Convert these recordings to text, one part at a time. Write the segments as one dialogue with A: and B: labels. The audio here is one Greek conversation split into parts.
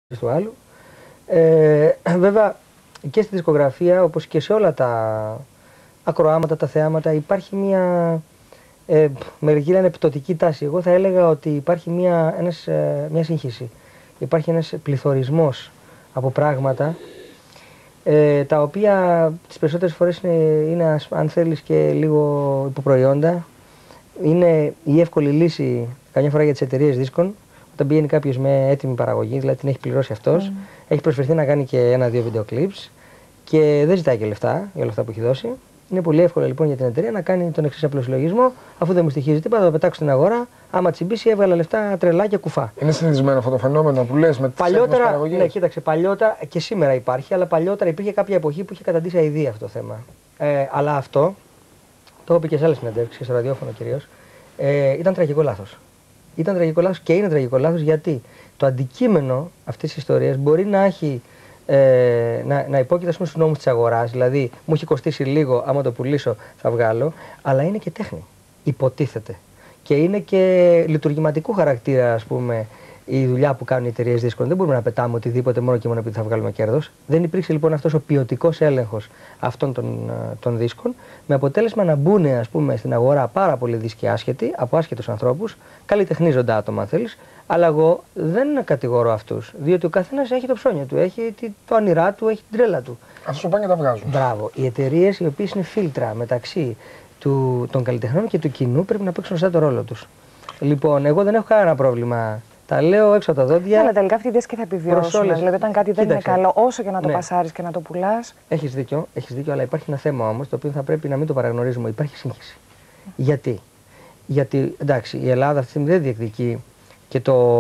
A: του άλλου. Βέβαια και στη δισκογραφία, όπως και σε όλα τα ακροάματα, τα θεάματα, υπάρχει μια, μερικοί λένε πτωτική τάση. Εγώ θα έλεγα ότι υπάρχει μια σύγχυση. Υπάρχει ένας πληθωρισμός από πράγματα, τα οποία τις περισσότερες φορές είναι, αν θέλεις, και λίγο υποπροϊόντα. Είναι η εύκολη λύση καμιά φορά για τις εταιρείες δίσκων. Όταν πηγαίνει κάποιος με έτοιμη παραγωγή, δηλαδή την έχει πληρώσει αυτός, έχει προσφερθεί να κάνει και ένα-δύο βίντεο κλιπς και δεν ζητάει και λεφτά για όλα αυτά που έχει δώσει. Είναι πολύ εύκολο λοιπόν για την εταιρεία να κάνει τον εξής απλό συλλογισμό, αφού δεν μου στοιχίζει τίποτα, θα το πετάξω στην αγορά. Άμα τσιμπήσει, έβγαλα λεφτά τρελά και κουφά.
B: Είναι συνηθισμένο αυτό το φαινόμενο που λες με τις παραγωγές.
A: Ναι, κοίταξε, παλιότερα και σήμερα υπάρχει, αλλά παλιότερα υπήρχε κάποια εποχή που είχε καταντήσει αηδία αυτό το θέμα. Αλλά αυτό, το έχω πει και σε άλλες συνεντεύξεις και στο ραδιόφωνο κυρίως, ήταν τραγικό λάθος. Ήταν τραγικό λάθος και είναι τραγικό λάθος γιατί το αντικείμενο αυτής της ιστορίας μπορεί να έχει. Να υπόκειται στους νόμους της αγοράς, δηλαδή μου έχει κοστίσει λίγο, άμα το πουλήσω θα βγάλω, αλλά είναι και τέχνη, υποτίθεται. Και είναι και λειτουργηματικού χαρακτήρα, ας πούμε, η δουλειά που κάνουν οι εταιρείες δίσκων. Δεν μπορούμε να πετάμε οτιδήποτε μόνο και μόνο επειδή θα βγάλουμε κέρδος. Δεν υπήρξε λοιπόν αυτός ο ποιοτικός έλεγχος αυτών των δίσκων, με αποτέλεσμα να μπουν, ας πούμε, στην αγορά πάρα πολλοί δίσκοι άσχετοι, από άσχετους ανθρώπους, καλλιτεχνίζοντα άτομα, αν θέλεις. Αλλά εγώ δεν κατηγορώ αυτούς, διότι ο καθένας έχει το ψώνιο του, έχει το όνειρά του, έχει την τρέλα του.
B: Ας σου πάνε και τα βγάζουν.
A: Μπράβο. Οι εταιρείες οι οποίες είναι φίλτρα μεταξύ των καλλιτεχνών και του κοινού πρέπει να παίξουν σωστά το ρόλο τους. Λοιπόν, εγώ δεν έχω κανένα πρόβλημα. Τα λέω έξω από τα δόντια.
C: Αλλά τελικά αυτοί οι δίσκοι θα επιβιώσουν. Δηλαδή, όταν κάτι δεν είναι καλό, όσο και να το πασάρεις και να το πουλάς.
A: Έχεις δίκιο, αλλά υπάρχει ένα θέμα όμως το οποίο θα πρέπει να μην το παραγνωρίζουμε. Υπάρχει σύγχυση. Γιατί, εντάξει, η Ελλάδα αυτή τη στιγμή δεν διεκδικεί και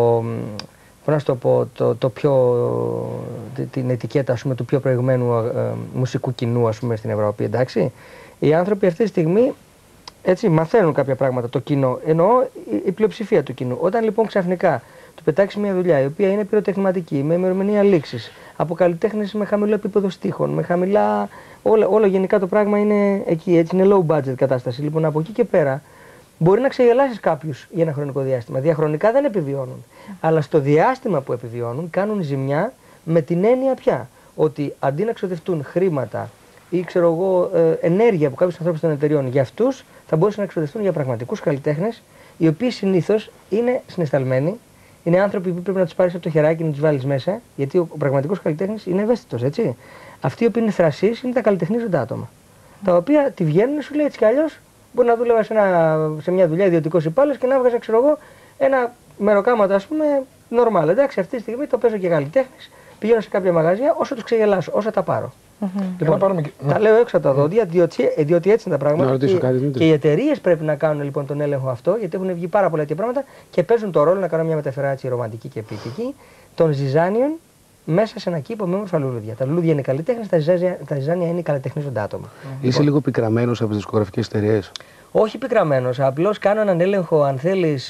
A: την ετικέτα, ας πούμε, του πιο προηγμένου μουσικού κοινού, ας πούμε, στην Ευρώπη, εντάξει. Οι άνθρωποι αυτή τη στιγμή έτσι, μαθαίνουν κάποια πράγματα, το κοινό, εννοώ η πλειοψηφία του κοινού. Όταν λοιπόν ξαφνικά του πετάξει μια δουλειά η οποία είναι πυροτεχνηματική, με ημερομηνία λήξης, από καλλιτέχνες με χαμηλό επίπεδο στίχων, με χαμηλά. Όλο γενικά το πράγμα είναι εκεί, έτσι, είναι low budget κατάσταση. Λοιπόν, από εκεί και πέρα μπορεί να ξεγελάσεις κάποιους για ένα χρονικό διάστημα. Διαχρονικά δεν επιβιώνουν. Αλλά στο διάστημα που επιβιώνουν κάνουν ζημιά με την έννοια πια ότι αντί να ξοδευτούν χρήματα ή ξέρω εγώ, ενέργεια από κάποιους ανθρώπους των εταιριών για αυτούς, θα μπορούσαν να εξοδευτούν για πραγματικούς καλλιτέχνες, οι οποίοι συνήθως είναι συναισθαλμένοι, είναι άνθρωποι που πρέπει να τους πάρεις από το χεράκι να τους βάλεις μέσα, γιατί ο πραγματικός καλλιτέχνης είναι ευαίσθητος, έτσι. Αυτοί οι οποίοι είναι θρασείς είναι τα καλλιτεχνίζοντα άτομα. Τα οποία τη βγαίνουν, σου λέει έτσι κι αλλιώς, μπορεί να δούλευα σε μια δουλειά ιδιωτικός υπάλληλος και να βγάζα, ξέρω εγώ, ένα μεροκάματο, ας πούμε, normal. Εντάξει, αυτή τη στιγμή το παίζω και καλλιτέχνης, πηγαίνω σε κάποια μαγαζιά, όσο τους ξεγελάσω, όσο τα πάρω. Λοιπόν, τα λέω έξω από τα δόντια, διότι έτσι είναι τα πράγματα. Και οι εταιρείες πρέπει να κάνουν λοιπόν τον έλεγχο αυτό, γιατί έχουν βγει πάρα πολλά τέτοια πράγματα και παίζουν το ρόλο να κάνουν μια μεταφορά έτσι ρομαντική και ποιητική των ζυζάνιων μέσα σε ένα κήπο με όμορφα λουλούδια. Τα λουλούδια είναι καλλιτέχνες, τα ζυζάνια είναι καλλιτεχνίζοντα άτομα.
D: Είσαι λίγο πικραμένος από τις δισκογραφικές εταιρείες?
A: Όχι πικραμένος, απλώς κάνω έναν έλεγχο, αν θέλεις,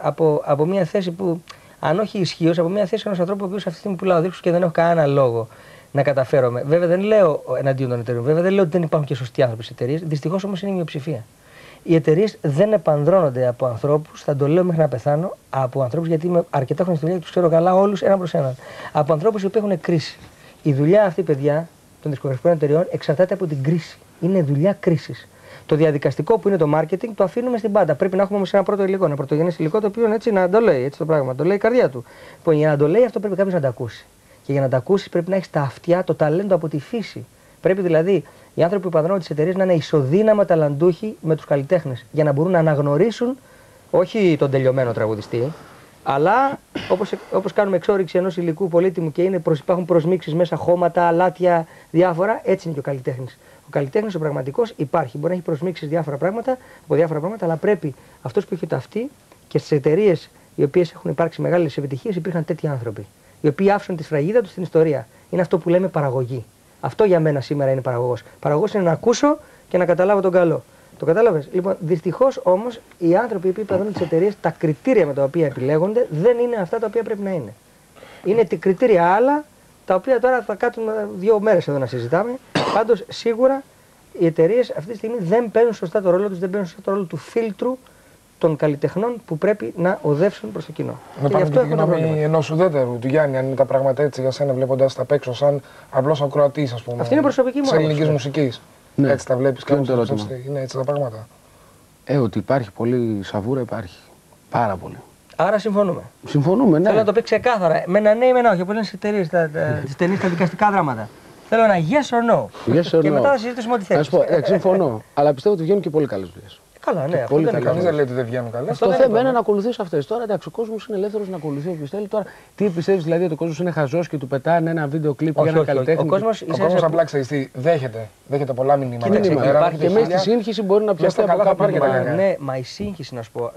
A: από μια θέση που, αν όχι ισχύως, από μια θέση ενός ανθρώπου ο οποίος αυτή τη στιγμή πουλάω δίσκους και δεν έχω κανένα λόγο να καταφέρομαι. Βέβαια δεν λέω εναντίον των εταιρείων, βέβαια δεν λέω ότι δεν υπάρχουν και σωστοί άνθρωποι στις εταιρείες, δυστυχώς όμως είναι η μειοψηφία. Οι εταιρείες δεν επανδρώνονται από ανθρώπους, θα το λέω μέχρι να πεθάνω, από ανθρώπους, γιατί είμαι αρκετά χρόνια στη δουλειά και τους ξέρω καλά όλους έναν προς έναν. Από ανθρώπους οι οποίοι έχουν κρίση. Η δουλειά αυτή, παιδιά, των δισκογραφικών εταιρεών εξαρτάται από την κρίση. Είναι δουλειά κρίσης. Το διαδικαστικό που είναι το marketing το αφήνουμε στην πάντα. Πρέπει να έχουμε όμως ένα πρώτο υλικό, ένα πρωτογενές υλικό το οποίο έτσι να το λέει, έτσι το πράγμα, το λέει η καρδιά του. Λοιπόν, για να το λέει αυτό πρέπει κάποιος να το ακούσει. Και για να τα ακούσει πρέπει να έχει τα αυτιά, το ταλέντο από τη φύση. Πρέπει δηλαδή οι άνθρωποι που παντρώνουν τις εταιρείες να είναι ισοδύναμα ταλαντούχοι με τους καλλιτέχνες. Για να μπορούν να αναγνωρίσουν όχι τον τελειωμένο τραγουδιστή, αλλά όπως κάνουμε εξόρυξη ενός υλικού πολύτιμου και υπάρχουν προσμίξεις μέσα, χώματα, αλάτια, διάφορα, έτσι είναι και ο καλλιτέχνης. Ο καλλιτέχνης ο πραγματικός υπάρχει. Μπορεί να έχει προσμίξεις διάφορα πράγματα, αλλά πρέπει αυτός που έχει το αυτή και στις εταιρείες οι οποίες έχουν υπάρξει μεγάλες επιτυχίες υπήρχαν τέτοιοι άνθρωποι. Οι οποίοι άφησαν τη σφραγίδα του στην ιστορία. Είναι αυτό που λέμε παραγωγή. Αυτό για μένα σήμερα είναι παραγωγός. Παραγωγός είναι να ακούσω και να καταλάβω τον καλό. Το κατάλαβες? Λοιπόν, δυστυχώς όμως οι άνθρωποι που παίρνουν τις εταιρείες, τα κριτήρια με τα οποία επιλέγονται δεν είναι αυτά τα οποία πρέπει να είναι. Είναι κριτήρια άλλα, τα οποία τώρα θα κάτσουμε 2 μέρες εδώ να συζητάμε. Πάντως σίγουρα οι εταιρείες αυτή τη στιγμή δεν παίρνουν σωστά το ρόλο τους, δεν παίρνουν σωστά το ρόλο του φίλτρου των καλλιτεχνών που πρέπει να οδεύσουν προς το κοινό.
B: Να πάμε και τη γνώμη ενός ουδέτερου του Γιάννη, αν είναι τα πράγματα έτσι για σένα, βλέποντας τα απ' έξω, σαν απλός ακροατής, ας πούμε.
A: Αυτή είναι προσωπική μου
B: της ελληνικής μουσικής.
D: Ναι.
B: Έτσι τα βλέπεις κάπως.
D: Είναι
B: έτσι τα πράγματα.
D: Ότι υπάρχει πολύ σαβούρα, υπάρχει. Πάρα πολύ.
A: Άρα συμφωνούμε.
D: Συμφωνούμε, ναι.
A: Θέλω να το πει ξεκάθαρα. Με ένα ναι ή με ένα όχι. Όπως λένε στις εταιρείες, στις ταινίες, τα δικαστικά δράματα. Θέλω ένα yes or no.
D: Yes or
A: και
D: no.
A: μετά θα συζητήσουμε ό,τι θέλεις.
D: Να σου πω, συμφωνώ. Αλλά πιστεύω ότι βγαίνουν και πολύ καλές δουλειές.
A: Καλά, ναι.
D: Πολύ
A: Αυτό
B: Κανείς δεν λέει ότι δεν βγαίνουν καλές.
D: Το θέμα είναι να ακολουθείς αυτές. Τώρα εντάξει, ο κόσμος είναι ελεύθερος να ακολουθεί όποιος θέλει. Τώρα, τι πιστεύεις δηλαδή ότι ο κόσμος είναι χαζός και του πετάνε ένα βίντεο κλιπ για ένα καλλιτέχνη?
A: Ο κόσμος
B: απλά ξέρεις τι, δέχεται πολλά μηνύματα.
D: Και μέσα στη σύγχυση μπορεί να πιαστεί από κάπου.
A: Ναι, μα η σύγχυση, να σου πω,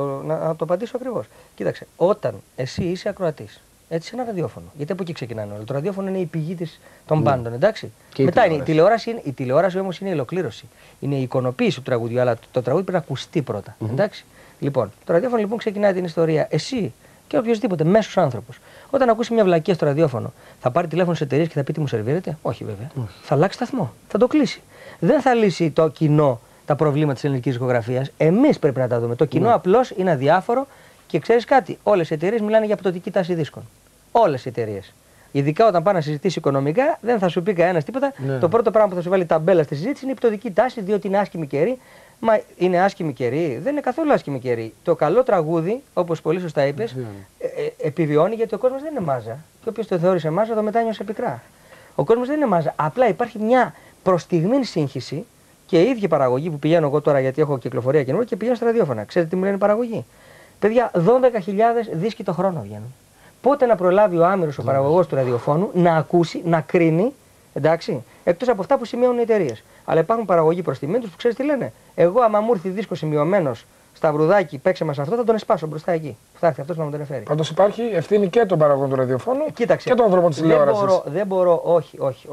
A: να το απαντήσω ακριβώς. Κοίταξε, όταν εσύ είσαι ακροατής, έτσι σε ένα ραδιόφωνο. Γιατί από εκεί ξεκινάνε όλα. Το ραδιόφωνο είναι η πηγή των πάντων, εντάξει.
D: Και
A: μετά είναι η τηλεόραση όμως είναι η ολοκλήρωση. Είναι η εικονοποίηση του τραγουδιού, αλλά το τραγούδι πρέπει να ακουστεί πρώτα. Εντάξει. Λοιπόν, το ραδιόφωνο λοιπόν ξεκινάει την ιστορία. Εσύ και οποιοδήποτε μέσος άνθρωπος, όταν ακούσει μια βλακία στο ραδιόφωνο, θα πάρει τηλέφωνο σε εταιρείες και θα πει τι μου σερβίρετε? Όχι, βέβαια. Θα αλλάξει σταθμό. Θα το κλείσει. Δεν θα λύσει το κοινό τα προβλήματα της ελληνικής δισκογραφίας. Εμείς πρέπει να τα δούμε. Το κοινό απλώς είναι αδιάφορο και ξέρεις κάτι. Όλες οι εταιρείες μιλάνε για πτωτική τάση δίσκων. Όλες οι εταιρείες. Ειδικά όταν πάνε να συζητήσει οικονομικά, δεν θα σου πει κανένας τίποτα.
D: Ναι.
A: Το πρώτο πράγμα που θα σου βάλει ταμπέλα στη συζήτηση είναι η πτωτική τάση, διότι είναι άσχημη καιρή. Μα είναι άσχημη καιρή? Δεν είναι καθόλου άσχημη καιρή. Το καλό τραγούδι, όπως πολύ σωστά είπες, επιβιώνει γιατί ο κόσμος δεν είναι μάζα. Και όποιος το θεώρησε μάζα, το μετάνιωσε πικρά. Ο κόσμος δεν είναι μάζα. Απλά υπάρχει μια προστιγμένη σύγχυση και η ίδια παραγωγή που πηγαίνω εγώ τώρα, γιατί έχω κυκλοφορία καινούργια και πηγαίνω στα ραδιόφωνα. Ξέρετε τι μου λένε παραγωγή? Παιδιά, 12.000 δίσκοι το χρόνο βγαίνουν. Πότε να προλάβει ο άμυρος, ο παραγωγός του ραδιοφώνου, να ακούσει, να κρίνει, εντάξει, εκτός από αυτά που σημειώνουν οι εταιρείες. Αλλά υπάρχουν παραγωγοί προς τιμή τους που ξέρεις τι λένε? Εγώ, άμα μου έρθει δίσκο σημειωμένος στα βρουδάκι, παίξε μας αυτό, θα τον εσπάσω μπροστά εκεί. Που θα έρθει αυτός να μου τον εφέρει.
B: Πάντως υπάρχει ευθύνη και των παραγωγών του ραδιοφώνου και των ανθρώπων της
A: τηλεόρασης. Δεν μπορώ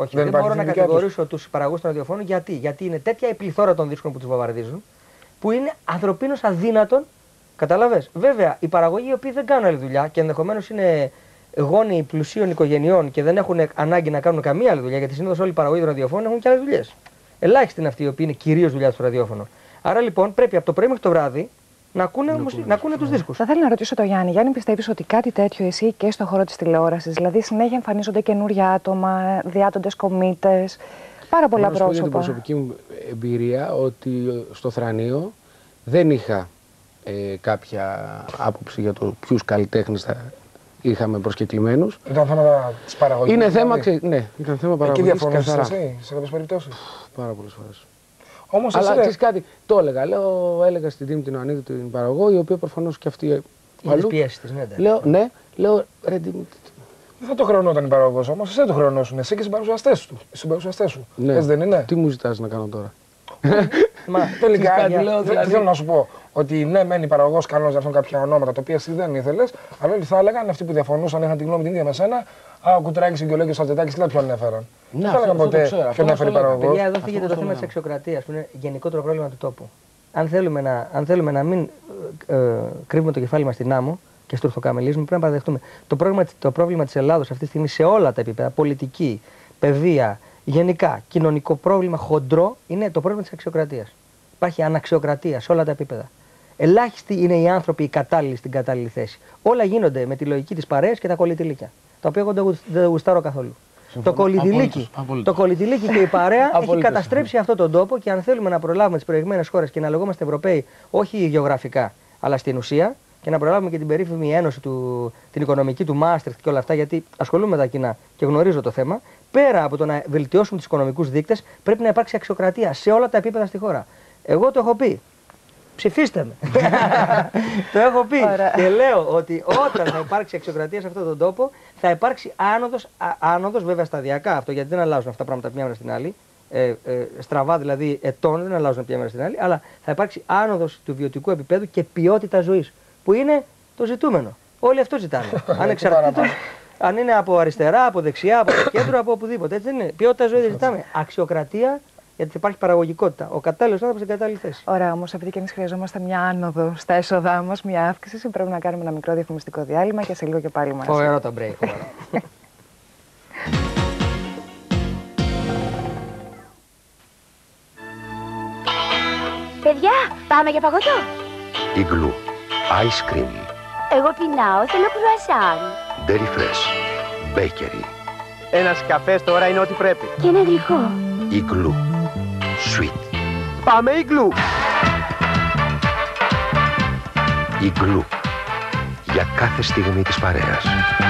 A: να κατηγορήσω τους παραγωγούς του ραδιοφώνου γιατί είναι τέτοια η πληθώρα των δίσκων που τους βομβαρδίζουν, που είναι ανθρωπίνως αδύνατον. Καταλαβες. Βέβαια, οι παραγωγοί οι οποίοι δεν κάνουν άλλη δουλειά και ενδεχομένως είναι γόνοι πλουσίων οικογενειών και δεν έχουν ανάγκη να κάνουν καμία άλλη δουλειά, γιατί συνήθως όλοι οι παραγωγοί του ραδιοφώνου έχουν και άλλες δουλειές. Ελάχιστοι είναι αυτοί οι οποίοι είναι κυρίως δουλειά στο ραδιόφωνο. Άρα λοιπόν πρέπει από το πρωί μέχρι το βράδυ να ακούνε τους δίσκους.
C: Θα ήθελα να ρωτήσω τον Γιάννη. Γιάννη, πιστεύεις ότι κάτι τέτοιο εσύ και στον χώρο της τηλεόρασης, δηλαδή συνέχεια εμφανίζονται καινούργια άτομα, διάτοντες κομίτες, πάρα πολλά πρόσωπα?
D: Μπορώ να την προσωπική μου εμπειρία ότι στο Θρανείο δεν είχα κάποια άποψη για το ποιους καλλιτέχνες θα είχαμε προσκεκλημένους.
B: Ήταν θέμα της παραγωγής.
D: Είναι θέμα, ναι, ήταν θέμα παραγωγής.
B: Εκεί διαφωνήσεις εσύ, σε κάποιες περιπτώσεις?
D: Πάρα πολλές φορές.
B: Όμως
D: αλλά ξέρεις κάτι, το έλεγα. Έλεγα στην Τίμη την Ιωαννίδη, την παραγωγό, η οποία προφανώς και αυτή.
A: Τις πιέσεις της, ναι.
D: Λέω ρε Τίμη.
B: Δεν θα το χρεωνόταν η παραγωγός όμως, εσύ το χρεωνόσουν. Εσύ και οι συμπαρουσιαστές σου.
D: Ναι.
B: Έτσι δεν είναι?
D: Τι μου ζητάς να κάνω τώρα?
B: Μα τελικά θέλω να σου πω ότι ναι, μένει παραγωγός κανόνας για αυτόν κάποια ονόματα τα οποία εσύ δεν ήθελες, αλλά όλοι θα έλεγαν αυτοί που διαφωνούσαν, είχαν την γνώμη την ίδια με σένα. Ο Κουτράκης, ο Γκιολέκης, ο Σατζετάκης, δηλαδή ποιον έφεραν. Δεν θα έλεγαν ποτέ ποιον έφερε η παραγωγός.
A: Παιδιά, εδώ φύγεται το θέμα της αξιοκρατίας που είναι γενικότερο πρόβλημα του τόπου. Αν θέλουμε να μην κρύβουμε το κεφάλι μας στην άμμο και στο ορθοκαμελισμό, πρέπει να παραδεχτούμε. Το πρόβλημα της Ελλάδος αυτή τη στιγμή σε όλα τα επίπεδα, πολιτική, παιδεία, γενικά, κοινωνικό πρόβλημα χοντρό, είναι το πρόβλημα της αξιοκρατίας. Υπάρχει αναξιοκρατία σε όλα τα επίπεδα. Ελάχιστοι είναι οι άνθρωποι οι κατάλληλοι στην κατάλληλη θέση. Όλα γίνονται με τη λογική της παρέας και τα κολλητηλίκια. Τα οποία εγώ δεν γουστάρω καθόλου. Το κολλητηλίκι και η παρέα έχει καταστρέψει αυτόν τον τόπο και αν θέλουμε να προλάβουμε τις προηγμένες χώρες και να λεγόμαστε Ευρωπαίοι, όχι γεωγραφικά, αλλά στην ουσία, και να προλάβουμε και την περίφημη ένωση, την οικονομική του Μάστριχτ και όλα αυτά, γιατί ασχολούμαι με τα κοινά και γνωρίζω το θέμα, πέρα από το να βελτιώσουμε τους οικονομικούς δείκτες, πρέπει να υπάρξει αξιοκρατία σε όλα τα επίπεδα στη χώρα. Εγώ το έχω πει. Ψηφίστε με. Το έχω πει. Και λέω ότι όταν θα υπάρξει αξιοκρατία σε αυτόν τον τόπο, θα υπάρξει άνοδος, βέβαια σταδιακά αυτό, γιατί δεν αλλάζουν αυτά τα πράγματα από μια μέρα στην άλλη. Στραβά δηλαδή ετών, δεν αλλάζουν από μια μέρα στην άλλη, αλλά θα υπάρξει άνοδος του βιωτικού επίπεδου και ποιότητα ζωής, που είναι το ζητούμενο. Όλοι αυτό ζητάνε. Ανεξαρτήτως αν είναι από αριστερά, από δεξιά, από το κέντρο, από οπουδήποτε. Έτσι δεν είναι. Ποιότητα ζωή δεν ζητάμε. Αξιοκρατία, γιατί υπάρχει παραγωγικότητα. Ο κατάλληλος άνθρωπος στην κατάλληλη θέση.
C: Ωραία, όμως επειδή και εμείς χρειαζόμαστε μια άνοδο στα έσοδά μας, μια αύξηση, πρέπει να κάνουμε ένα μικρό διαφημιστικό διάλειμμα και σε λίγο και πάλι μαζί.
A: Φοβερό το break.
E: Παιδιά, πάμε για παγωτό. Ιγκλού. Ice cream.
F: Εγώ πεινάω, θέλω κρουασάν.
E: Dairy Fresh. Bakery.
G: Ένας καφές τώρα είναι ό,τι πρέπει.
F: Και ένα γλυκό.
E: Ιγκλού. Sweet.
G: Πάμε Ιγκλού.
E: Ιγκλού. Για κάθε στιγμή της παρέας.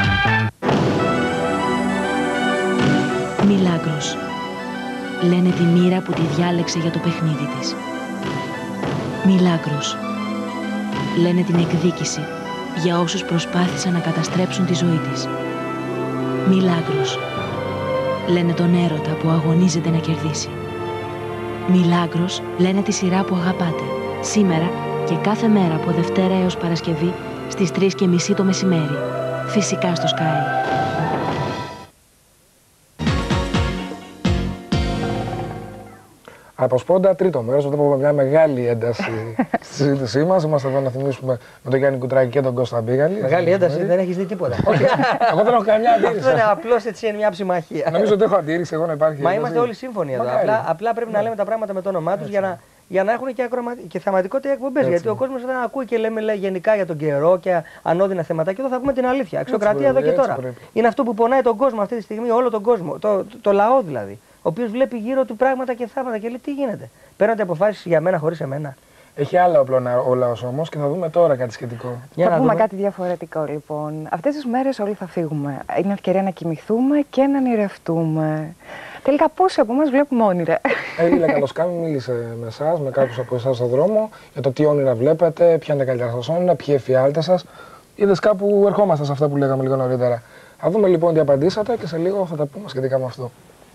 H: Μιλάγκρος. Λένε τη μοίρα που τη διάλεξε για το παιχνίδι της. Μιλάγκρος. Λένε την εκδίκηση για όσους προσπάθησαν να καταστρέψουν τη ζωή της. Μιλάγκρος. Λένε τον έρωτα που αγωνίζεται να κερδίσει. Μιλάγκρος λένε τη σειρά που αγαπάτε. Σήμερα και κάθε μέρα από Δευτέρα έως Παρασκευή στις 3:30 το μεσημέρι. Φυσικά στο Sky.
B: Από Σπόντα, τρίτο μέρος, εδώ έχουμε μια μεγάλη ένταση στη συζήτησή μας. Είμαστε εδώ να θυμίσουμε με τον Γιάννη Κουτράκη και τον Κώστα Μπίγαλη.
A: Μεγάλη ένταση, δεν έχεις δει τίποτα.
B: Όχι, εγώ δεν έχω καμιά αντίρρηση.
A: Αυτό είναι απλώς έτσι είναι μια ψημαχία.
B: Νομίζω ότι έχω αντίρρηση, εγώ να υπάρχει.
A: Μα είμαστε όλοι σύμφωνοι εδώ. Απλά πρέπει να λέμε τα πράγματα με το όνομά τους για να έχουν και θεματικότητα οι εκπομπές. Γιατί ο κόσμος δεν ακούει και λέμε γενικά για τον καιρό και ανώδυνα θέματα. Και εδώ θα πούμε την αλήθεια. Αξιοκρατία εδώ και τώρα. Είναι αυτό που πονάει τον κόσμο αυτή τη στιγμή, όλο τον κόσμο. Το λαό δηλαδή. Ο οποίος βλέπει γύρω του πράγματα και θάματα και λέει τι γίνεται. Παίρνονται αποφάσεις για μένα χωρίς εμένα.
B: Έχει άλλο απλό ο λαός όμως και θα δούμε τώρα κάτι σχετικό.
C: Θα πούμε κάτι διαφορετικό λοιπόν. Αυτές τις μέρες όλοι θα φύγουμε. Είναι ευκαιρία να κοιμηθούμε και να ονειρευτούμε. Τελικά πόσοι από εμάς βλέπουμε όνειρα.
B: Έλα, καλώς κάνει, μίλησε με εσάς, με κάποιους από εσάς στον δρόμο για το τι όνειρα βλέπετε, ποια είναι τα καλύτερα σας όνειρα, ποιοι εφιάλτες σας. Είδες κάπου ερχόμαστε σε αυτά που λέγαμε λίγο νωρίτερα. Θα δούμε λοιπόν τι απαντήσατε και σε λίγο θα τα πούμε σχετικά με αυτό.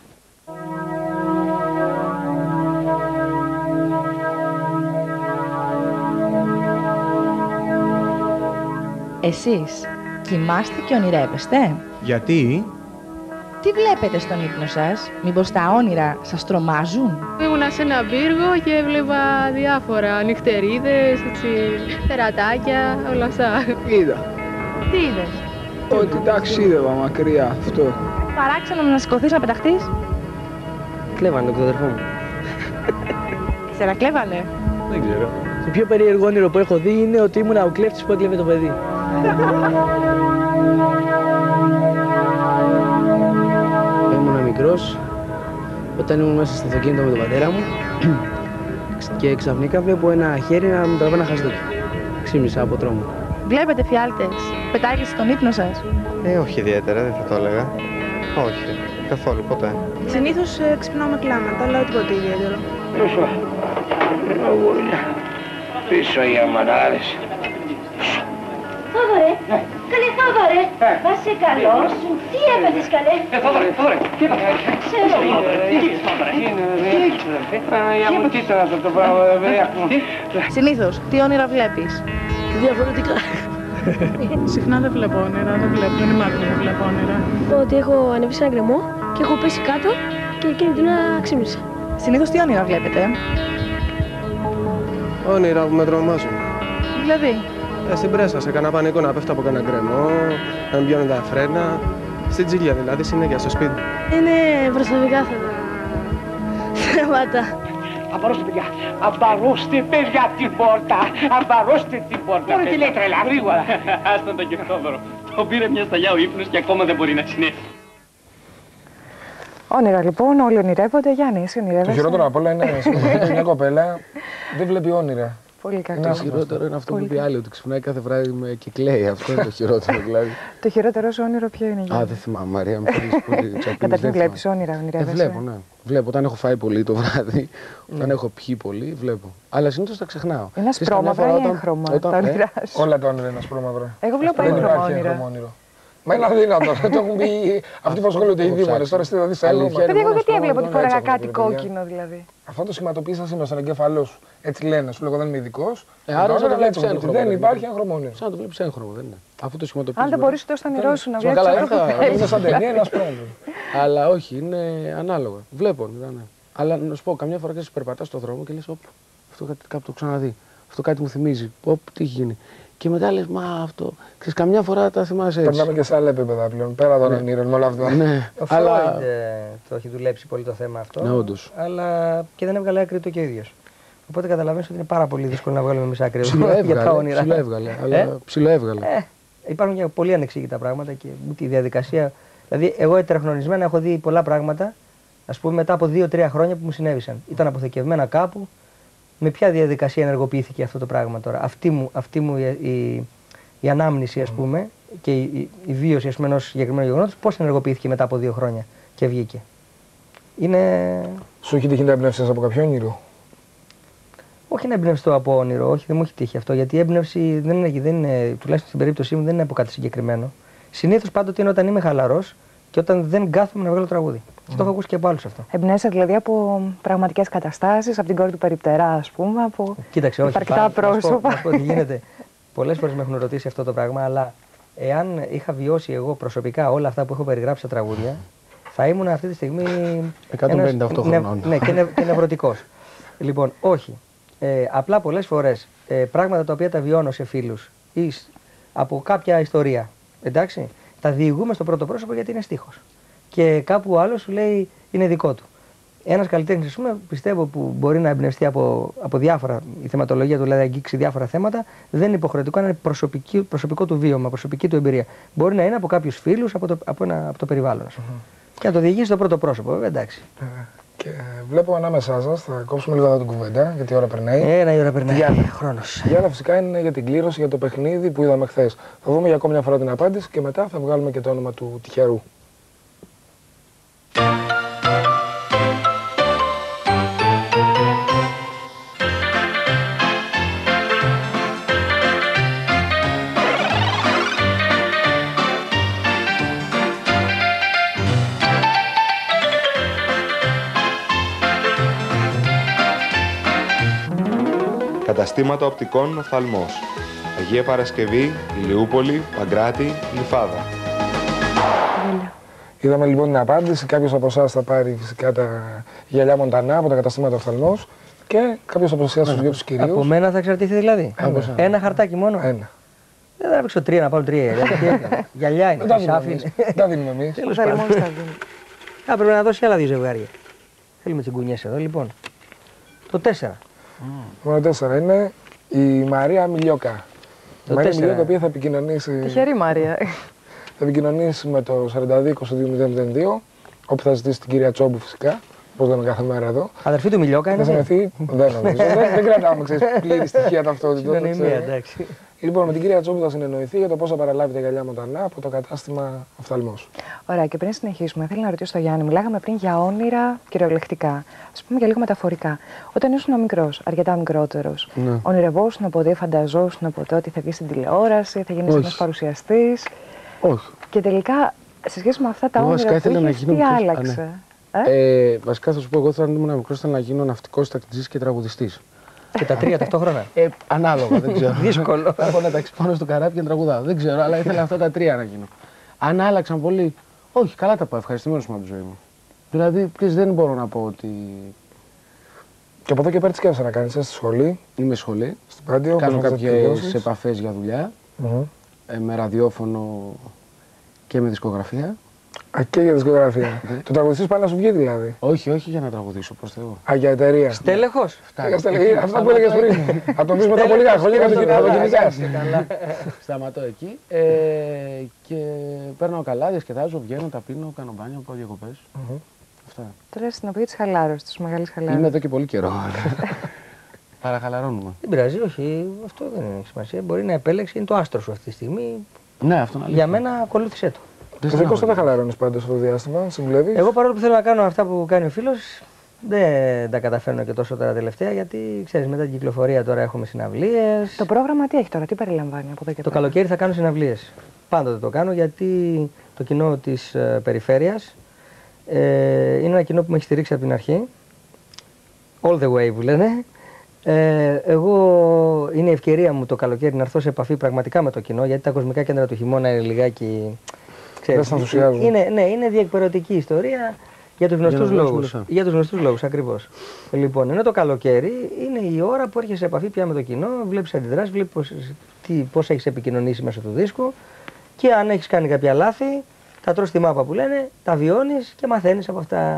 I: Εσείς κοιμάστε και ονειρεύεστε?
J: Γιατί?
I: Τι βλέπετε στον ύπνο σας? Μήπως τα όνειρα σας τρομάζουν?
K: Ήμουνα σε ένα πύργο και έβλεπα διάφορα νυχτερίδες, τερατάκια, όλα αυτά.
J: Είδα.
I: Τι είδες?
J: Ότι ταξίδευα μακριά, αυτό.
I: Παράξενο να σηκωθείς να πεταχτείς?
L: Κλέβανε τον ξαδερφό μου.
I: Σε να κλέβανε?
L: Δεν ξέρω. Το πιο περίεργο όνειρο που έχω δει είναι ότι ήμουν ο κλέφτης που έκλεβε το παιδί. Ήμουν μικρός, όταν ήμουν μέσα στο αυτοκίνητο με τον πατέρα μου και ξαφνικά βλέπω ένα χέρι να μου τραβάει ένα χασδόκι. Ξύμισα από τρόμο.
I: Βλέπετε φιάλτες? Πετάγεστε στον ύπνο σας?
M: Όχι ιδιαίτερα, δεν θα το έλεγα. Όχι, καθόλου, ποτέ.
N: Συνήθως ξυπνάω με κλάματα, αλλά τίποτε ιδιαίτερο.
O: Πίσω, αγόρια, πίσω οι αμανάδες.
F: Θόδωρε, καλέ Θόδωρε, βάσαι καλός. Τι έπαθες καλέ?
O: Θόδωρε, τι έπαθες?
F: Ξέρω.
I: Συνήθως, τι όνειρα βλέπεις?
K: Διαφορετικά. Συχνά δεν βλέπω όνειρα, δεν είμαι άτομο να βλέπω όνειρα.
N: Ότι έχω ανέβει σε ένα γκρεμό και έχω πέσει κάτω και εκείνη την ώρα ξύπνησα.
I: Συνήθως τι όνειρα βλέπετε?
M: Όνειρα που με τρομάζουν.
I: Δηλαδή?
M: Στην πρέσα, σε κανένα πανικό να πέφτω από κανένα γκρεμό, να μην πιάνουν τα φρένα. Στην τζίλια δηλαδή, συνέχεια στο σπίτι.
N: Είναι προσωπικά αυτά τα θέματα.
O: Αμπαρώστε παιδιά, αμπαρώστε παιδιά την πόρτα, αμπαρώστε την πόρτα. Τώρα τι λέει τρελά, γρήγορα.
P: Άσταν τον κύριο Θόδωρο, τον πήρε μια σταλιά ο ύπνος και ακόμα δεν μπορεί να συνέλθει.
C: Όνειρα λοιπόν, όλοι ονειρεύονται. Γιάννη, εσύ ονειρεύεσαι?
B: Το χειρότερο απ' όλα είναι μια κοπέλα δεν βλέπει όνειρα.
C: Πολύ κακό.
D: Το χειρότερο είναι αυτό που είπε άλλη, ότι ξυπνάει κάθε βράδυ και κλαίει. Αυτό είναι το χειρότερο δηλαδή.
C: Το χειρότερο σου όνειρο ποιο είναι?
D: Α, δεν θυμάμαι, Μαρία, μου πολύ.
C: Καταρχήν βλέπεις όνειρα, ονειρεύεσαι?
D: Βλέπω, ναι. Βλέπω όταν έχω φάει πολύ το βράδυ, όταν έχω πιει πολύ, βλέπω. Αλλά συνήθως τα ξεχνάω.
C: Είναι ασπρόμαυρα ή έγχρωμα τα όνειρά σου?
B: Όλα τα όνειρα είναι ασπρόμαυρα.
C: Εγώ βλέπω έγχρωμα όνειρα.
B: Μα είναι αδύνατο. Το έχουν πει αυτοί που ασχολούνται οι δήμονες. Τώρα στη δει άλλο.
C: Παιδί, εγώ γιατί έβλεπα ότι φοράγα κάτι κόκκινο δηλαδή?
B: Αυτό το σηματοποίησα σήμερα στον εγκέφαλό σου. Έτσι λένε, σου λέγω δεν είμαι ειδικός.
D: Άρα δεν βλέπει έγχρωμο.
B: Δεν υπάρχει έγχρωμο όνειρο.
D: Σαν να το βλέπει έγχρωμο, δεν είναι. Αφού το σηματοποιήσει.
C: Αν δεν μπορεί τόσο να όνειρό σου να βλέπει.
B: Είναι σαν ταινία, ένα πράγμα.
D: Αλλά όχι, είναι ανάλογα. Βλέπω, ναι. Αλλά να σου πω, καμιά φορά και περπατά στον δρόμο και λε, αυτό κάπου το ξαναδεί. Αυτό κάτι μου θυμίζει. Τι έχει γίνει. Και μετά λες, μα αυτό. Ξέρεις, καμιά φορά τα θυμάσαι έτσι.
B: Περνάμε και σε άλλα επίπεδα πλέον. Πέρα των ονείρων με όλα αυτά.
D: Ναι,
A: αλλά. Το έχει δουλέψει πολύ το θέμα αυτό.
D: Ναι, όντως.
A: Αλλά και δεν έβγαλε άκρη το και ο ίδιος. Οπότε καταλαβαίνεις ότι είναι πάρα πολύ δύσκολο να βγάλουμε εμείς άκρη
D: για τα όνειρα. Ψιλοέβγαλε.
A: Υπάρχουν και πολύ ανεξήγητα πράγματα και τη διαδικασία. Δηλαδή, εγώ ετεραχρονισμένα έχω δει πολλά πράγματα, ας πούμε, μετά από 2-3 χρόνια που μου συνέβησαν. Ήταν αποθηκευμένα κάπου. Με ποια διαδικασία ενεργοποιήθηκε αυτό το πράγμα τώρα? Αυτή μου η ανάμνηση, ας πούμε, και η βίωση, ας πούμε, ενός συγκεκριμένου γεγονότος, πώς ενεργοποιήθηκε μετά από 2 χρόνια και βγήκε.
B: Σου έχει τύχει να εμπνεύσεις από κάποιο όνειρο?
A: Όχι να εμπνευστώ από όνειρο, όχι, δεν μου έχει τύχει αυτό. Γιατί η έμπνευση δεν είναι, τουλάχιστον στην περίπτωσή μου, δεν είναι από κάτι συγκεκριμένο. Συνήθως πάντοτε είναι όταν είμαι χαλαρός και όταν δεν κάθομαι να βγάλω τραγούδι. Και το έχω ακούσει και από άλλους αυτό.
C: Εμπνέεσαι δηλαδή από πραγματικές καταστάσεις, από την κόρη του Περιπτερά, ας πούμε, από υπαρκτά πρόσωπα.
A: Να σου πω τι γίνεται. Πολλές φορές με έχουν ρωτήσει αυτό το πράγμα, αλλά εάν είχα βιώσει εγώ προσωπικά όλα αυτά που έχω περιγράψει στα τραγούδια, θα ήμουν αυτή τη στιγμή
D: 158 χρονών.
A: Ναι, και νευρωτικός. Λοιπόν, όχι. Απλά πολλές φορές πράγματα τα οποία τα βιώνω σε φίλους ή από κάποια ιστορία, εντάξει, τα διηγούμε στο πρώτο πρόσωπο γιατί είναι στίχος. Και κάπου άλλο σου λέει είναι δικό του. Ένας καλλιτέχνης, ας πούμε, πιστεύω που μπορεί να εμπνευστεί από διάφορα, η θεματολογία του δηλαδή αγγίξει διάφορα θέματα, δεν είναι υποχρεωτικό να είναι προσωπικό του βίωμα, προσωπική του εμπειρία. Μπορεί να είναι από κάποιους φίλους, από το περιβάλλον. Και να το διηγήσει στο πρώτο πρόσωπο, βέβαια, εντάξει.
B: Και βλέπω ανάμεσά σας, θα κόψουμε λίγο εδώ την κουβέντα, γιατί η ώρα περνάει.
A: Η ώρα περνάει. Χρόνος.
B: Η άλλα φυσικά είναι για την κλήρωση, για το παιχνίδι που είδαμε χθες. Θα δούμε για ακόμη μια φορά την απάντηση και μετά θα βγάλουμε και το όνομα του τυχερού.
Q: Καταστήματα οπτικών Οφθαλμός. Αγία Παρασκευή, Ηλιούπολη, Παγκράτη, Γλυφάδα.
B: Είδαμε λοιπόν την απάντηση. Κάποιος από εσάς θα πάρει φυσικά τα γυαλιά Μοντανά από τα καταστήματα Οφθαλμός και κάποιος από εσάς τους δύο τους κυρίους.
A: Από μένα θα εξαρτηθεί δηλαδή. Ένα χαρτάκι μόνο.
B: Ένα.
A: Δεν θα παίξω 3 να πάρω 3 γυαλιά. Γυαλιά είναι.
B: Δεν τα δίνουμε εμείς.
A: Θα πρέπει να δώσει άλλα 2 ζευγάρια. Θέλουμε τσιγκουνιές εδώ λοιπόν. Το 4.
B: Το 4 είναι η Μαρία Μιλιόκα. Η Μαρία Μιλιόκα, η οποία θα επικοινωνήσει.
C: Τυχερή Μαρία.
B: Θα επικοινωνήσει με το 42-22-002, όπου θα ζητήσει την κυρία Τσόμπου φυσικά. Πώς λέμε κάθε μέρα εδώ.
A: Αδερφή του Μιλιόκα είναι.
B: Δεν νομίζω. Δεν κρατάμε πλήρη στοιχεία ταυτότητας.
A: Εντάξει.
B: Λοιπόν, με την κυρία Τσόμπου θα συνεννοηθεί για το πώς θα παραλάβει τα γυαλιά Μοντανά από το κατάστημα Οφθαλμός.
C: Ωραία, και πριν συνεχίσουμε, θέλω να ρωτήσω τον Γιάννη. Μιλάγαμε πριν για όνειρα κυριολεκτικά. Ας πούμε για λίγο μεταφορικά. Όταν ήσουν μικρός, αρκετά μικρότερος, ονειρευόσουν από τότε, φανταζόσουν από τότε ότι θα βγεις στην τηλεόραση, θα γίνεις ένας παρουσιαστής.
D: Όχι.
C: Και τελικά, σε σχέση με αυτά τα όνειρα που είχες, τι άλλαξε?
D: Βασικά θα σου πω, εγώ όταν ήμουν μικρός ήθελα να γίνω ναυτικός, ταξιτζής και τραγουδιστής.
A: Και τα 3 ταυτόχρονα.
D: Ανάλογα, δεν ξέρω.
A: Δύσκολο.
D: Θα έχω να τα πάνω στο καράβι και να τραγουδάω. Δεν ξέρω, αλλά ήθελα αυτά τα 3 να γίνω. Αν άλλαξαν πολύ. Όχι, καλά τα πάω. Ευχαριστημένος με τη ζωή μου. Δηλαδή, δεν μπορώ να πω ότι.
B: Και από εδώ και πέρα τι σκέφτεσαι να κάνεις? Είσαι στη σχολή.
D: Είμαι σχολή.
B: Στην Πάντιο.
D: Κάνω κάποιες επαφές για δουλειά. Με ραδιόφωνο και με δισκογραφία.
B: Και για δισκογραφία. Το τραγουδιστής πάει να σου βγει δηλαδή?
D: Όχι, όχι για να τραγουδήσω, προς Θεού.
B: Για εταιρεία.
A: Στέλεχος.
B: Αυτά που έλεγες πριν. Θα το πεις μετά από λίγα χρόνια θα το κυνηγάς.
D: Σταματώ εκεί και παίρνω καλά, διασκεδάζω, βγαίνω, τα πίνω, κάνω μπάνιο, πάω διακοπές. Αυτά.
C: Τώρα στην οποία της χαλάρωσης, της μεγάλης χαλάρωσης.
D: Είμαι εδώ και πολύ καιρό. Παραχαλαρώνουμε.
A: Δεν πειράζει, όχι, αυτό δεν έχει σημασία. Μπορεί να επέλεξε, είναι το άστρο σου αυτή τη στιγμή.
D: Ναι, αυτό είναι.
A: Για μένα ακολούθησέ το.
B: Εσύ Κώστα δεν χαλαρώνεις πάντως αυτό το διάστημα, συμβουλεύεις?
A: Εγώ παρόλο που θέλω να κάνω αυτά που κάνει ο φίλος, δεν τα καταφέρνω και τόσο τώρα τελευταία, γιατί ξέρεις, μετά την κυκλοφορία τώρα έχουμε συναυλίες.
C: Το πρόγραμμα τι έχει τώρα, τι περιλαμβάνει από εδώ και
A: το καλοκαίρι θα κάνω συναυλίες. Πάντοτε το κάνω γιατί το κοινό της περιφέρειας είναι ένα κοινό που με έχει στηρίξει από την αρχή. All the way που λένε. Εγώ είναι η ευκαιρία μου το καλοκαίρι να έρθω σε επαφή πραγματικά με το κοινό, γιατί τα κοσμικά κέντρα του χειμώνα είναι λιγάκι. Ξέρεις, είναι διεκπαιρεωτική ιστορία για τους γνωστούς λόγους. Για τους γνωστούς λόγους, ακριβώς. Λοιπόν, ενώ το καλοκαίρι είναι η ώρα που έρχεσαι σε επαφή πια με το κοινό, βλέπεις αντιδράσεις, βλέπεις πώς έχεις επικοινωνήσει μέσω του δίσκου και αν έχεις κάνει κάποια λάθη, τα τρως στη μάπα που λένε, τα βιώνεις και μαθαίνεις από αυτά.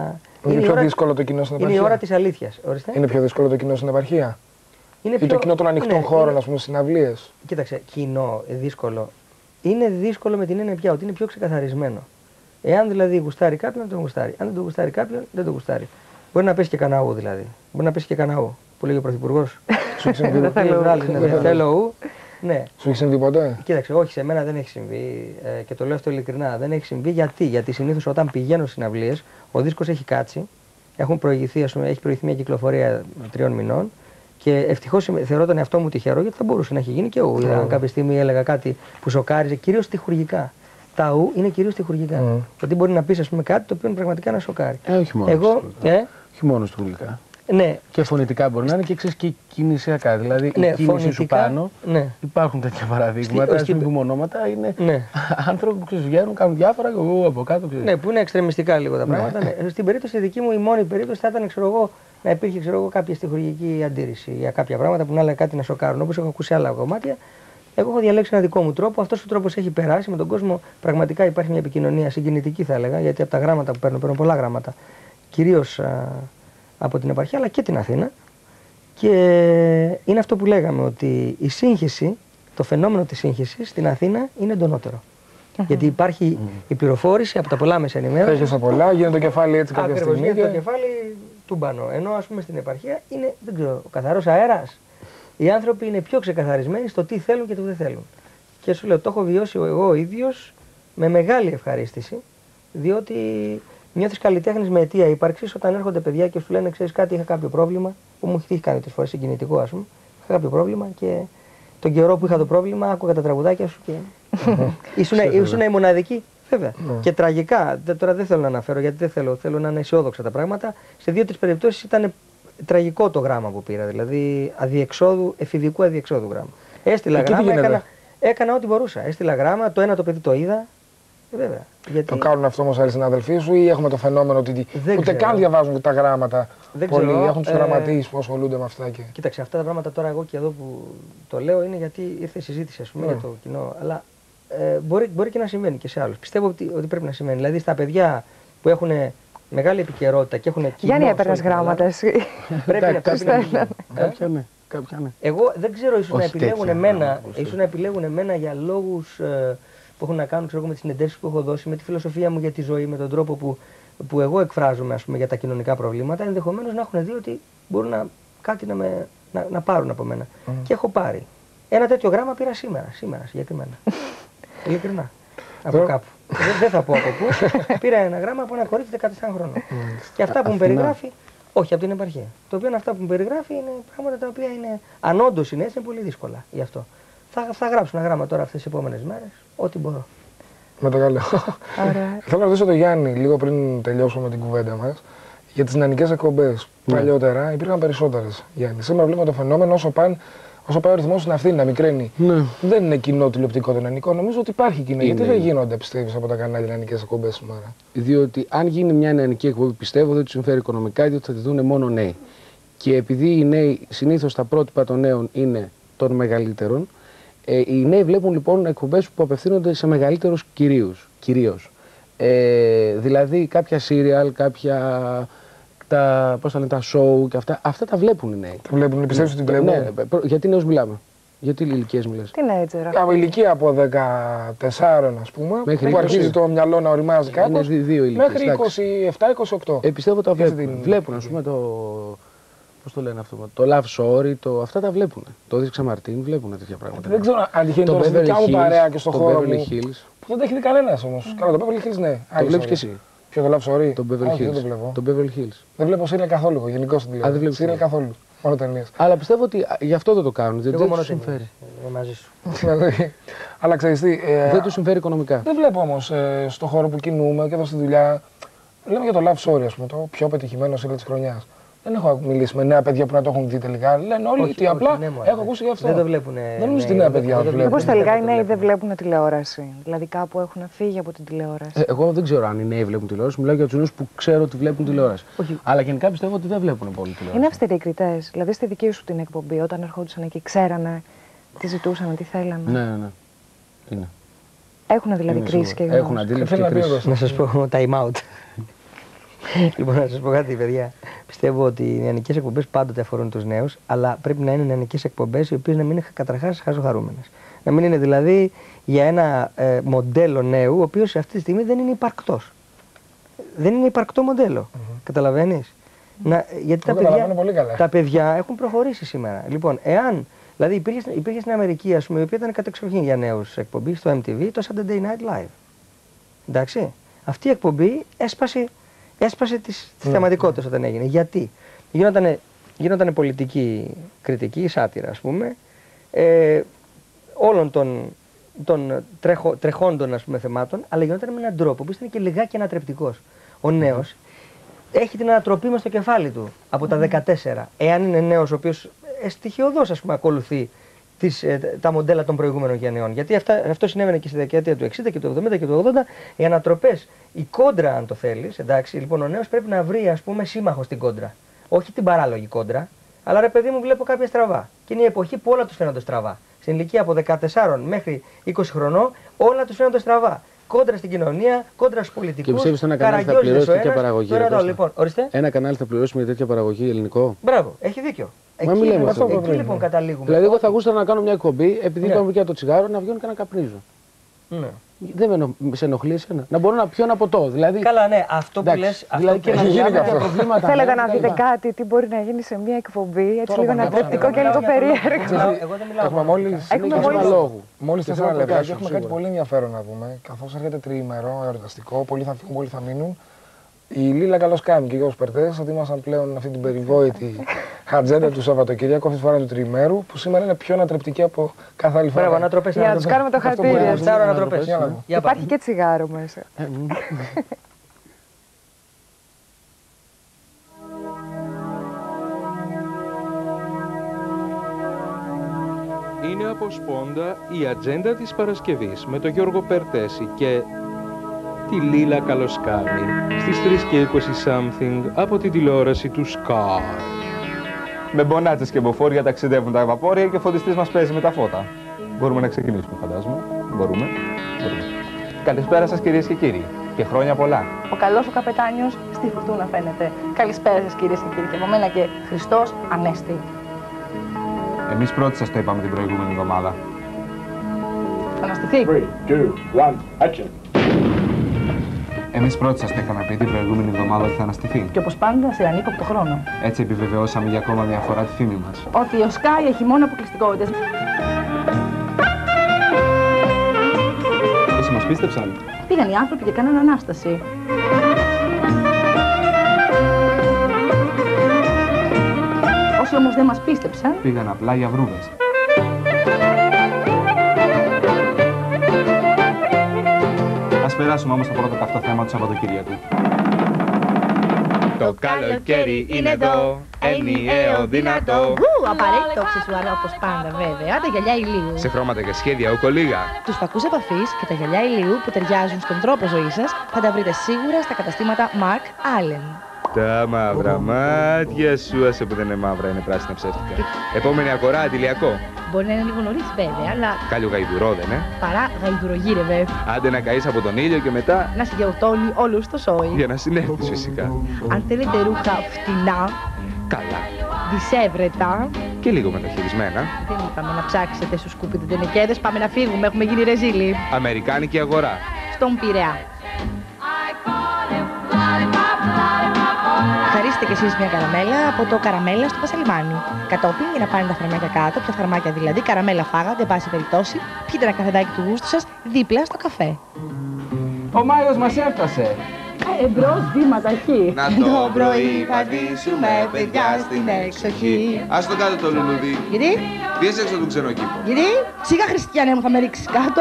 B: Είναι πιο δύσκολο το κοινό στην επαρχία.
A: Είναι η ώρα της αλήθειας.
B: Είναι πιο δύσκολο το κοινό στην επαρχία. Ή το κοινό των ανοιχτών χώρων, ας πούμε, συναυλίες.
A: Κοίταξε, κοινό δύσκολο. Είναι δύσκολο με την έννοια πια ότι είναι πιο ξεκαθαρισμένο. Εάν δηλαδή γουστάρει κάποιον, τον γουστάρει. Αν δεν τον γουστάρει κάποιον, δεν τον γουστάρει. Μπορεί να πέσει και κανένα ου δηλαδή. Μπορεί να πέσει και κανένα ου. Που λέγει ο Πρωθυπουργός.
B: Σου έχει συμβεί?
A: Δεν θέλω ου. Ναι.
B: Σου έχει συμβεί ποτέ?
A: Κοίταξε, όχι, σε μένα δεν έχει συμβεί και το λέω αυτό ειλικρινά. Δεν έχει συμβεί γιατί συνήθως όταν πηγαίνω στις συναυλίες, ο δίσκος έχει κάτσει, έχει προηγηθεί μια κυκλοφορία 3 μηνών και ευτυχώς θεωρώ τον εαυτό μου τυχερό γιατί θα μπορούσε να έχει γίνει και ου. Αν κάποια στιγμή έλεγα κάτι που σοκάριζε, κυρίως στιχουργικά. Τα ου είναι κυρίως στιχουργικά. Γιατί μπορεί να πεις κάτι το οποίο είναι πραγματικά να σοκάρει.
D: Όχι μόνο. Όχι μόνο στιχουργικά.
A: Ναι.
D: Και φωνητικά μπορεί να είναι και ξέρεις και κινησιακά. Δηλαδή η κίνηση σου πάνω. Υπάρχουν τέτοια παραδείγματα. Α πούμε, μονόματα είναι άνθρωποι που βγαίνουν, κάνουν διάφορα και εγώ από κάτω.
A: Ναι, που είναι εξτρεμιστικά λίγο τα πράγματα. Στην περίπτωση δική μου, η μόνη περίπτωση θα ήταν να υπήρχε κάποια στιχουργική αντίρρηση για κάποια πράγματα που να έλεγα κάτι να σοκάρουν. Όπως έχω ακούσει άλλα κομμάτια. Εγώ έχω διαλέξει ένα δικό μου τρόπο. Αυτός ο τρόπος έχει περάσει με τον κόσμο. Πραγματικά υπάρχει μια επικοινωνία συγκινητική, θα έλεγα, γιατί από τα γράμματα που παίρνω πολλά γράμματα. Κυρίως από την επαρχία αλλά και την Αθήνα. Και είναι αυτό που λέγαμε, ότι η σύγχυση, το φαινόμενο της σύγχυσης στην Αθήνα είναι εντονότερο. Γιατί υπάρχει η πληροφόρηση από τα πολλά μέσα ενημέρωσης.
B: Έχεις από πολλά, γίνεται το κεφάλι έτσι κάποια στιγμή.
A: Γίνεται το κεφάλι του μπανό. Ενώ ας πούμε στην επαρχία είναι, δεν ξέρω, ο καθαρός αέρας. Οι άνθρωποι είναι πιο ξεκαθαρισμένοι στο τι θέλουν και το δεν θέλουν. Και σου λέω, το έχω βιώσει εγώ ο ίδιος με μεγάλη ευχαρίστηση, διότι νιώθεις καλλιτέχνης με αιτία ύπαρξης όταν έρχονται παιδιά και σου λένε: ξέρεις κάτι, είχα κάποιο πρόβλημα, που μου έχει κάνει 3 φορές συγκινητικό, ας πούμε. Είχα κάποιο πρόβλημα και τον καιρό που είχα το πρόβλημα άκουγα τα τραγουδάκια σου και. Ήσουν η μοναδική, βέβαια. Και τραγικά, τώρα δεν θέλω να αναφέρω γιατί θέλω να είναι αισιόδοξα τα πράγματα. Σε 2-3 περιπτώσεις ήταν τραγικό το γράμμα που πήρα, δηλαδή εφηβικού αδιεξόδου γράμμα. Έστειλα γράμμα, έκανα ό,τι μπορούσα. Έστειλα γράμμα, το ένα το παιδί το είδα. Βέβαια. Γιατί...
B: Το κάνουν αυτό όμως άλλοι συναδελφοί σου ή έχουμε το φαινόμενο ότι ούτε καν διαβάζουν τα γράμματα? Πολλοί έχουν τους γραμματείς που ασχολούνται με αυτά.
A: Κοίταξε, αυτά τα πράγματα τώρα εγώ και εδώ που το λέω είναι γιατί ήρθε η συζήτηση, ας πούμε, για το κοινό. Αλλά μπορεί και να συμβαίνει και σε άλλους. Πιστεύω ότι πρέπει να συμβαίνει. Δηλαδή στα παιδιά που έχουν μεγάλη επικαιρότητα και έχουν κοινό.
C: Γιάννη, έπαιρνες γράματα εσύ?
A: Πρέπει
D: να. Κάποια ναι.
A: Εγώ δεν ξέρω, ίσως να επιλέγουν εμένα για λόγους που έχουν να κάνουν με τις συνεντεύξεις που έχω δώσει, με τη φιλοσοφία μου για τη ζωή, με τον τρόπο που εγώ εκφράζομαι, ας πούμε, για τα κοινωνικά προβλήματα. Ενδεχομένως να έχουν δει ότι μπορούν κάτι να πάρουν από μένα. Και έχω πάρει. Ένα τέτοιο γράμμα πήρα σήμερα συγκεκριμένα. Ειλικρινά. Από κάπου. Δεν θα πω από πού. Πήρα ένα γράμμα από ένα κορίτσι 14 χρόνων. Και αυτά που μου περιγράφει, όχι από την επαρχία. Το οποίο αυτά που μου περιγράφει είναι πράγματα τα οποία είναι, αν όντως είναι έτσι, είναι πολύ δύσκολα γι' αυτό. Θα γράψω ένα γράμμα τώρα αυτές τις επόμενες μέρες, ό,τι μπορώ.
B: Με το καλό. Θέλω να ρωτήσω τον Γιάννη, λίγο πριν τελειώσουμε την κουβέντα μας, για τις νεανικές εκπομπές. Παλιότερα υπήρχαν περισσότερες, Γιάννη. Σήμερα βλέπουμε το φαινόμενο όσο πάει ο ρυθμός στην Αθήνα, μικραίνει. Δεν είναι κοινό τηλεοπτικό το νεανικό. Νομίζω ότι υπάρχει κοινό. Γιατί δεν γίνονται, πιστεύεις, από τα κανάλια νεανικές εκπομπές σήμερα?
D: Διότι αν γίνει μια νεανική εκπομπή, πιστεύω δεν του συμφέρει οικονομικά, διότι θα τη δουν μόνο νέοι. Και επειδή οι νέοι, συνήθως τα πρότυπα των νέων είναι των μεγαλύτερων, οι νέοι βλέπουν λοιπόν εκπομπές που απευθύνονται σε μεγαλύτερους κυρίως. Δηλαδή κάποια serial, τα show και αυτά τα βλέπουν οι νέοι.
B: Τα βλέπουν, πιστεύεις ότι βλέπουν?
D: Ναι, γιατί νέους μιλάμε? Γιατί ηλικίες μιλάς?
C: Τι είναι έτσι, ρε?
B: Από ηλικία από 14, ας πούμε,
D: μέχρι
B: που αρχίζει το μυαλό να οριμάζει κάπως, μέχρι 27-28.
D: Πιστεύω τα βλέπουν. Βλέπουν, ας πούμε, πώς το λένε αυτό, το Love Story, αυτά τα βλέπουν. Το Δίσκο Μαρτίν, βλέπουν τέτοια πράγματα.
B: Δεν ξέρω αν τυχαίνει τώρα στη δικιά μου παρέα και στον χώρο μου, που δεν τα έχει δει κανένας όμως. Καλά, το Beverly Hills, ναι.
D: Το βλέπεις και εσύ?
B: Ποιο, το Love Story?
D: Το Beverly Hills.
B: Το
D: Beverly Hills.
B: Δεν βλέπω serial καθόλου, γενικώς στην τηλεόραση. Δεν βλέπω serial καθόλου. Μόνο ταινίες.
D: Αλλά πιστεύω ότι γι' αυτό δεν το κάνουν.
A: Εγώ μόνο συμφέρει. Μαζί σου.
B: Αλλά ξέρεις τι.
D: Δεν του συμφέρει οικονομικά.
B: Δεν βλέπω όμως στον χώρο που κινούμε και εδώ στη δουλειά. Λέμε για το Love Story, ας πούμε, το πιο πετυχημένο serial της χρονιάς. Δεν έχω μιλήσει με νέα παιδιά που να το έχουν δει τελικά. Λένε όλοι ότι απλά έχω ακούσει γι' αυτό.
A: Δεν το βλέπουν.
B: Δεν νομίζω ότι νέα παιδιά το βλέπουν.
C: Μήπως τελικά οι νέοι δεν βλέπουν τηλεόραση? Δηλαδή κάπου έχουν φύγει από την τηλεόραση.
D: Εγώ δεν ξέρω αν οι νέοι βλέπουν τηλεόραση. Μιλάω για τους νέους που ξέρω ότι βλέπουν τηλεόραση. Αλλά γενικά πιστεύω ότι δεν βλέπουν πολύ τηλεόραση.
C: Είναι αυστηροί κριτές. Δηλαδή στη δική σου την εκπομπή, όταν ερχόντουσαν εκεί, ξέρανε τι ζητούσαν, τι θέλανε?
D: Ναι. Είναι.
C: Έχουν δηλαδή κρίση και γνώση.
D: Έχουν αντίληψη και κρίση.
A: Να σας πω time out. Λοιπόν, να σας πω κάτι, παιδιά. Πιστεύω ότι οι νεανικές εκπομπές πάντοτε αφορούν τους νέους, αλλά πρέπει να είναι νεανικές εκπομπές οι οποίες να μην είναι καταρχάς χαζοχαρούμενες. Να μην είναι δηλαδή για ένα μοντέλο νέου, ο οποίος αυτή τη στιγμή δεν είναι υπαρκτός. Δεν είναι υπαρκτό μοντέλο. Καταλαβαίνεις? Γιατί τα παιδιά έχουν προχωρήσει σήμερα. Λοιπόν, εάν. Δηλαδή υπήρχε στην Αμερική, ας πούμε, η οποία ήταν κατεξοχήν για νέους εκπομπή στο MTV, το Saturday Night Live. Εντάξει. Αυτή η εκπομπή έσπασε τις θεματικότητες όταν έγινε. Γιατί? Γινόταν πολιτική κριτική, σάτυρα, ας πούμε, όλων των τρεχόντων, ας πούμε, θεμάτων, αλλά γινόταν με έναν τρόπο που ήταν και λιγάκι ανατρεπτικός. Ο νέος έχει την ανατροπή μες στο κεφάλι του από τα 14. Εάν είναι νέος ο οποίος στοιχειωδώς, ας πούμε, ακολουθεί τα μοντέλα των προηγούμενων γενεών. Γιατί αυτό συνέβαινε και στη δεκαετία του 60 και του 70 και του 80. Οι ανατροπές, η κόντρα, αν το θέλεις, εντάξει, λοιπόν, ο νέος πρέπει να βρει, ας πούμε, σύμμαχο στην κόντρα. Όχι την παράλογη κόντρα, αλλά ρε παιδί μου, βλέπω κάποια στραβά. Και είναι η εποχή που όλα τους φαίνονται στραβά. Στην ηλικία από 14 μέχρι 20 χρονών, όλα τους φαίνονται στραβά. Κόντρα στην κοινωνία, κόντρα στους πολιτικούς.
D: Και πιστεύεις ότι ένα κανάλι θα πληρώσει τέτοια παραγωγή?
A: Λοιπόν,
D: ένα κανάλι θα πληρώσει με τέτοια παραγωγή ελληνικό?
A: Μπράβο, έχει δίκιο. Εκεί λοιπόν καταλήγουμε.
D: Δηλαδή, εγώ θα γούσταρα να κάνω μια εκπομπή, επειδή είπαμε για το τσιγάρο, να βγαίνω και να καπνίζω.
A: Ναι.
D: Δεν σε ενοχλεί εσένα? Να μπορώ να πιω ένα ποτό. Δηλαδή,
A: καλά, ναι, αυτό που λες.
D: Δηλαδή και να γίνει προβλήματα.
C: Θέλετε να δείτε κάτι, τι μπορεί να γίνει σε μια εκπομπή, έτσι λίγο ανατρεπτικό και λίγο περίεργο.
A: Εγώ δεν μιλάω.
B: Μόλις 4 λεπτά και έχουμε κάτι πολύ ενδιαφέρον να δούμε. Καθώς έρχεται τριήμερο, εορταστικό, πολλοί θα φύγουν, πολλοί θα μείνουν. Η Λίλα Καλοσκάμη και ο Γιώργος Περτές ετοίμασαν πλέον αυτή την περιβόητη ατζέντα του Σαββατοκύριακου, αυτή τη φορά του τριημέρου, που σήμερα είναι πιο ανατρεπτική από κάθε άλλη φορά.
C: Για να τους κάνουμε το χατήρι. Υπάρχει και τσιγάρο μέσα.
R: Είναι από Σπόντα η ατζέντα της Παρασκευής με τον Γιώργο Περτέση και τη Λίλα Καλοσκάμη στις 3:20 something από την τηλεόραση του Sky.
Q: Με μπονάτσες και μποφόρια ταξιδεύουν τα βαπόρια και ο φωτιστής μας παίζει με τα φώτα. Μπορούμε να ξεκινήσουμε, φαντάζομαι. Μπορούμε. Καλησπέρα σας, κυρίες και κύριοι. Και χρόνια πολλά.
I: Ο καλός ο καπετάνιος στη φουρτούνα φαίνεται. Καλησπέρα σας, κυρίες και κύριοι. Και από μένα και Χριστός Ανέστη.
Q: Εμείς πρώτοι σας το είπαμε την προηγούμενη εβδομάδα.
I: Θα αναστηθεί.
O: 3, 2, 1, action.
Q: Εμείς πρώτοι σας το είχαμε πει την προηγούμενη εβδομάδα ότι θα αναστηθεί.
I: Και όπως πάντα σε ανύποπτο χρόνο.
Q: Έτσι επιβεβαιώσαμε για ακόμα μια φορά τη φήμη μας.
I: Ότι ο Sky έχει μόνο αποκλειστικότητες.
Q: Όσοι μας πίστεψαν.
I: Πήγαν οι άνθρωποι και κάναν ανάσταση. Όσοι όμως δεν μας πίστεψαν,
Q: πήγαν απλά για βρούδες. Ας περάσουμε όμως στο πρώτο καυτό θέμα του Σαββατοκύριακου.
R: Το καλοκαίρι είναι εδώ, ενιαίο δυνατό.
I: Απαραίτητο αξεσουάρ όπως πάντα βέβαια, τα γυαλιά ηλίου.
R: Σε χρώματα και σχέδια ουκολίγα.
I: Τους φακούς επαφής και τα γυαλιά ηλίου που ταιριάζουν στον τρόπο ζωής σας θα τα βρείτε σίγουρα στα καταστήματα Mark Allen.
R: Τα μαύρα μάτια σου, άσε που δεν είναι μαύρα, είναι πράσινα ψεύτικα. Επόμενη αγορά, αντιλιακό.
I: Μπορεί να είναι λίγο νωρίς βέβαια, αλλά
R: Κάλιο γαϊδουρό δεν είναι?
I: παρά γαϊδουρογύρευε.
R: Άντε να καείς από τον ήλιο και μετά
I: να σε γιαουτώνει όλους το σόι.
R: Για να συνέλθεις φυσικά.
I: Αν θέλετε ρούχα φτηνά,
R: καλά,
I: δισεύρετα
R: και λίγο μεταχειρισμένα.
I: Δεν είπαμε να ψάξετε στους σκούπιδες τενεκέδες, πάμε να φύγουμε, έχουμε γίνει ρεζίλοι.
R: Αμερικάνικη αγορά.
I: Στον Πειραιά. Χαρίστε κι εσείς μια καραμέλα από το Καραμέλα στο Πασαλιμάνι. Κατόπιν, για να πάνε τα φαρμάκια κάτω, ποια φαρμάκια δηλαδή, καραμέλα φάγατε, εν πάση περιπτώσει, πιείτε ένα καφεδάκι του γούστου σας δίπλα στο καφέ.
Q: Ο Μάιος μας έφτασε.
I: Εμπρός βήματα χ.
R: Να το πρωί πατήσουμε παιδιά στην εξοχή. Ας το κάτω το λουλούδι.
I: Γιατί?
R: Βγες έξω του ξενοκήπου.
I: Γιατί? Σιγά Χριστιανέ μου, θα με ρίξεις κάτω.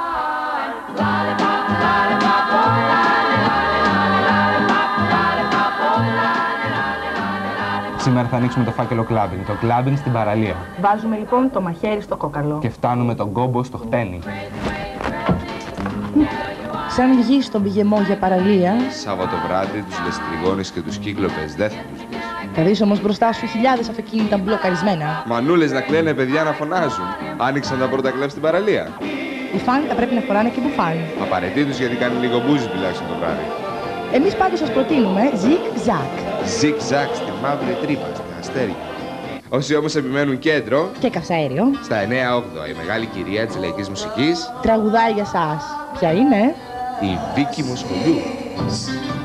Q: Σήμερα θα ανοίξουμε το φάκελο κλάμπινγκ. Το κλάμπινγκ στην παραλία.
I: Βάζουμε λοιπόν το μαχαίρι στο κόκαλο.
Q: Και φτάνουμε τον κόμπο στο χτένι.
I: Σαν βγει στον πηγεμό για παραλία.
R: Σάββατο βράδυ τους λεστριγόνες και τους κύκλοπες δεν θα τους δεις.
I: Θα δεις όμως μπροστά σου χιλιάδες αυτοκίνητα μπλοκαρισμένα.
R: Μανούλες να κλαίνε, παιδιά να φωνάζουν. Άνοιξαν τα πρώτα κλαμπ στην παραλία.
I: Οι φαν θα πρέπει να φοράνε και μπουφάν.
R: Απαραίτητος γιατί κάνει λίγο μπούζι τουλάχιστον το βράδυ.
I: Εμείς πάντως σας προτείνουμε Zig-Zag.
S: Zig-Zag στη μαύρη τρύπα, στην Αστέρια. Όσοι όμως επιμένουν κέντρο
I: Και καυσαέριο.
S: Στα 9-8 η μεγάλη κυρία της λαϊκής μουσικής
I: Τραγουδάει για σας. Ποια είναι?
S: Η Βίκη Μοσχολιού.